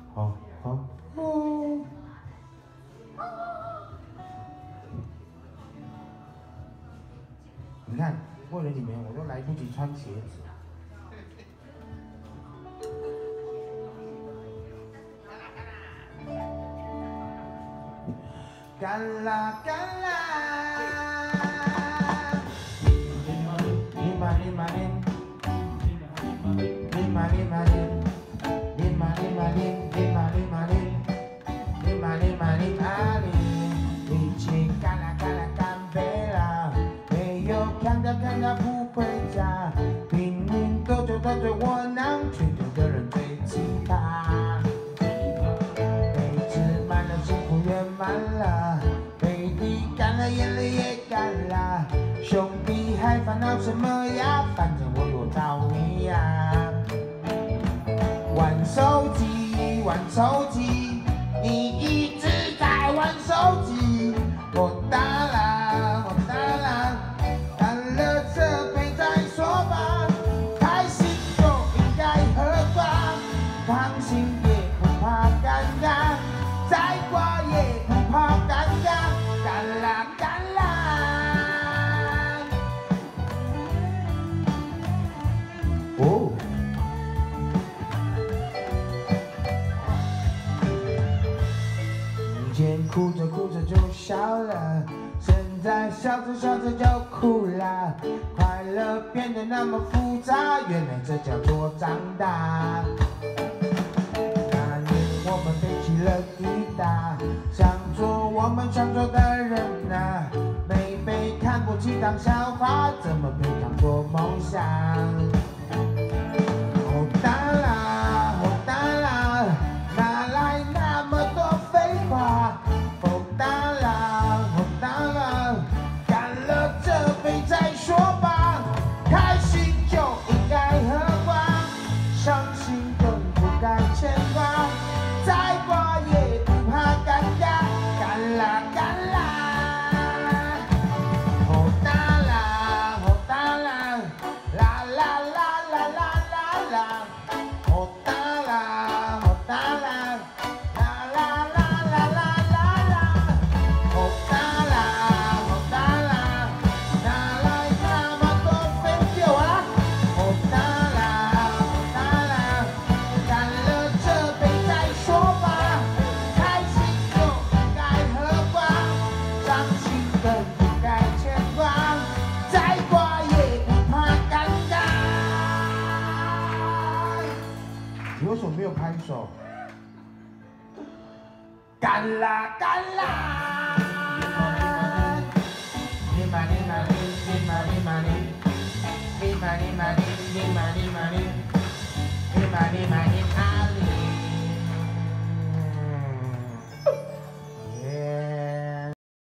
哦哦哦。你看，为了你们，我都来不及穿鞋子。干啦干啦，哩嘛哩嘛哩，哩嘛哩嘛哩，哩嘛哩嘛哩，哩嘛哩嘛哩，哩嘛哩嘛哩嘛哩，一起干啦干啦干杯啦！没有看到看到不回家，拼命斗酒斗醉窝囊，全球的人最奇葩。杯子满了，幸福圆满了。干了，眼泪也干了，兄弟还烦恼什么呀？反正我有着迷呀。玩手机，玩手机，你一直在玩手机。我打了，我打了，干了这杯再说吧。开心就应该喝挂，放心也不怕尴尬，再挂也不怕尴尬。干啦干啦！哦，以前哭着哭着就笑了，现在笑着笑着就哭了。快乐变得那么复杂，原来这叫做长大。那年我们背起了吉他，想做我们想做的人啊，没被看不起当笑话，怎么配当作梦想？哦哒啦，哦哒啦，哪来那么多废话？哦哒啦，哦哒啦，干了这杯再说吧。开心就应该喝挂，伤心更不该牵挂。再挂也不怕尴尬，干啦干啦，哦哒啦哦哒啦，啦啦啦啦啦啦啦，哦哒啦哦哒啦，啦啦啦啦啦啦啦，哦哒啦哦哒啦，哪来那么多废话？哦哒啦哦哒啦，干了这杯再说吧。开心就应该喝挂，伤心更不该牵挂，再挂也不怕尴尬。你为什么没有拍手？干啦干啦！哩嘛哩嘛哩，哩嘛哩嘛哩，哩嘛哩嘛哩，哩嘛哩嘛哩，哩嘛哩嘛哩啊！